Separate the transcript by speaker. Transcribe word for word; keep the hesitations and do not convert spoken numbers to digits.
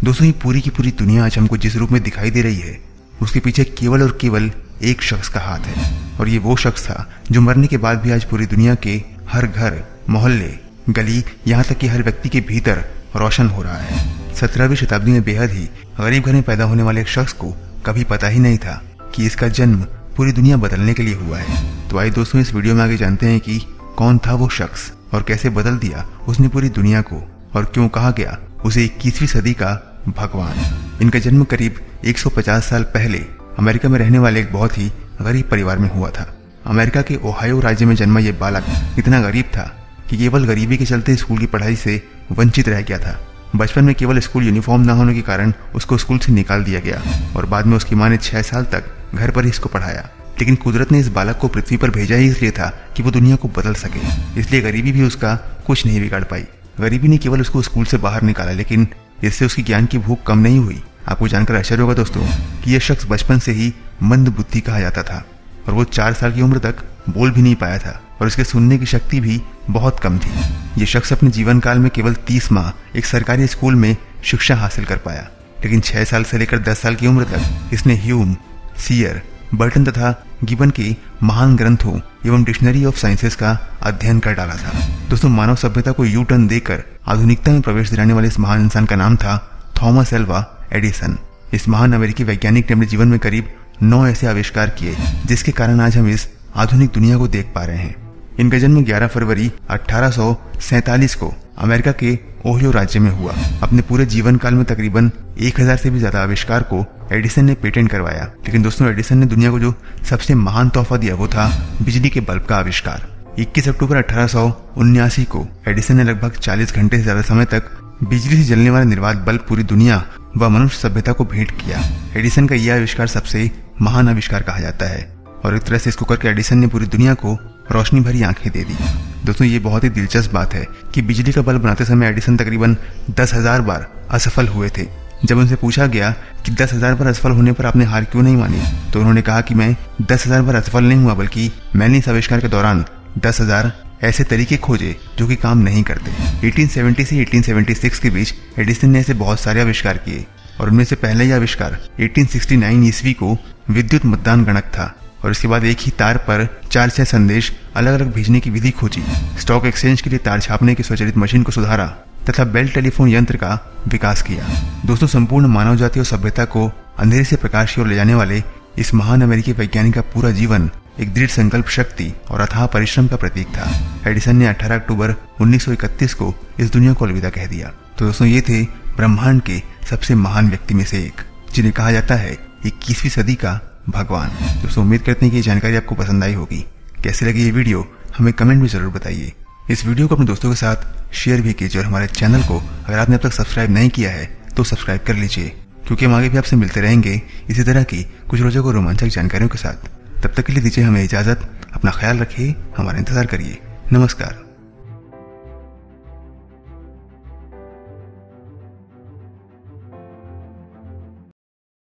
Speaker 1: दोस्तों ये पूरी की पूरी दुनिया आज हमको जिस रूप में दिखाई दे रही है उसके पीछे केवल और केवल एक शख्स का हाथ है, और ये वो शख्स था जो मरने के बाद भी आज पूरी दुनिया के हर घर, मोहल्ले, गली, यहाँ तक कि हर व्यक्ति के भीतर रोशन हो रहा है। सत्रहवीं शताब्दी में बेहद ही गरीब घर में पैदा होने वाले एक शख्स को कभी पता ही नहीं था कि इसका जन्म पूरी दुनिया बदलने के लिए हुआ है। तो आइए दोस्तों इस वीडियो में आगे जानते हैं कि कौन था वो शख्स और कैसे बदल दिया उसने पूरी दुनिया को, और क्यों कहा गया उसे इक्कीसवीं सदी का भगवान। इनका जन्म करीब एक सौ पचास साल पहले अमेरिका में रहने वाले एक बहुत ही गरीब परिवार में हुआ था। अमेरिका के ओहायो राज्य में जन्मा ये बालक इतना गरीब था कि केवल गरीबी के चलते स्कूल की पढ़ाई से वंचित रह गया था। बचपन में केवल स्कूल यूनिफॉर्म न होने के कारण उसको स्कूल से निकाल दिया गया और बाद में उसकी माँ ने छह साल तक घर पर ही इसको पढ़ाया। लेकिन कुदरत ने इस बालक को पृथ्वी पर भेजा ही इसलिए था कि वो दुनिया को बदल सके, इसलिए गरीबी भी उसका कुछ नहीं बिगाड़ पाई। गरीबी ने केवल उसको स्कूल से बाहर निकाला, लेकिन इससे उसकी ज्ञान की भूख कम नहीं हुई। आपको जानकर आश्चर्य होगा दोस्तों कि यह शख्स बचपन से ही मंद बुद्धि कहा जाता था और वो चार साल की उम्र तक बोल भी नहीं पाया था और उसके सुनने की शक्ति भी बहुत कम थी। ये शख्स अपने जीवन काल में केवल तीस माह एक सरकारी स्कूल में शिक्षा हासिल कर पाया, लेकिन छह साल से लेकर दस साल की उम्र तक इसने ह्यूम, सीयर, बर्टन तथा गिबन के महान ग्रंथों एवं डिक्शनरी ऑफ साइंसेस का अध्ययन कर डाला था। दोस्तों मानव सभ्यता को यू टर्न देकर आधुनिकता में प्रवेश दिलाने वाले इस महान इंसान का नाम था थॉमस एल्वा एडिसन। इस महान अमेरिकी वैज्ञानिक ने अपने जीवन में करीब नौ ऐसे आविष्कार किए जिसके कारण आज हम इस आधुनिक दुनिया को देख पा रहे हैं। इनका जन्म ग्यारह फरवरी अठारह सौ सैतालीस को अमेरिका के ओहियो राज्य में हुआ। अपने पूरे जीवन काल में तकरीबन एक हजार से भी ज्यादा आविष्कार को एडिसन ने पेटेंट करवाया, लेकिन दोस्तों एडिसन ने दुनिया को जो सबसे महान तोहफा दिया वो था बिजली के बल्ब का आविष्कार। इक्कीस अक्टूबर अठारह सौ उन्यासी को एडिसन ने लगभग चालीस घंटे से ज्यादा समय तक बिजली से जलने वाला निर्वात बल्ब पूरी दुनिया व मनुष्य सभ्यता को भेंट किया। एडिसन का यह आविष्कार सबसे महान आविष्कार कहा जाता है और एक तरह से इसको करके एडिसन ने पूरी दुनिया को रोशनी भरी आंखें दे दी। दोस्तों ये बहुत ही दिलचस्प बात है कि बिजली का बल्ब बनाते समय एडिसन तकरीबन दस हजार बार असफल हुए थे। जब उनसे पूछा गया कि दस हजार बार असफल होने पर आपने हार क्यों नहीं मानी, तो उन्होंने कहा कि मैं दस हजार बार असफल नहीं हुआ, बल्कि मैंने इस आविष्कार के दौरान दस हजार ऐसे तरीके खोजे जो कि काम नहीं करते। अठारह सौ सत्तर से अठारह सौ छिहत्तर के बीच एडिसन ने ऐसे बहुत सारे आविष्कार किए और उनमें से पहला ही आविष्कार अठारह सौ उनहत्तर ईस्वी को विद्युत मतदान गणक था, और इसके बाद एक ही तार पर चार छह संदेश अलग अलग भेजने की विधि खोजी। स्टॉक एक्सचेंज के लिए तार छापने की स्वचालित मशीन को सुधारा तथा बेल टेलीफोन यंत्र का विकास किया। दोस्तों संपूर्ण मानव जाति और सभ्यता को अंधेरे से प्रकाश की ओर ले जाने वाले इस महान अमेरिकी वैज्ञानिक का पूरा जीवन एक दृढ़ संकल्प शक्ति और अथाह परिश्रम का प्रतीक था। एडिसन ने अठारह अक्टूबर उन्नीस सौ इकतीस को इस दुनिया को अलविदा कह दिया। तो दोस्तों ये थे ब्रह्मांड के सबसे महान व्यक्ति में से एक, जिन्हें कहा जाता है इक्कीसवीं सदी का भगवान। दोस्तों उम्मीद करते हैं कि ये जानकारी आपको पसंद आई होगी। कैसे लगी ये वीडियो हमें कमेंट में जरूर बताइए। इस वीडियो को अपने दोस्तों के साथ शेयर भी कीजिए और हमारे चैनल को अगर आपने अब तक सब्सक्राइब नहीं किया है तो सब्सक्राइब कर लीजिए, क्योंकि हम आगे भी आपसे मिलते रहेंगे इसी तरह की कुछ रोचक और रोमांचक जानकारियों के साथ। तब तक के लिए दीजिए हमें इजाजत। अपना ख्याल रखिए, हमारा इंतजार करिए। नमस्कार।